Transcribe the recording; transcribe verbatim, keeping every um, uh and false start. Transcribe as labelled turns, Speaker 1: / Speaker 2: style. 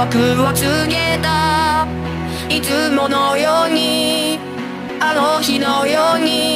Speaker 1: 僕は告げた。いつものように、あの日のように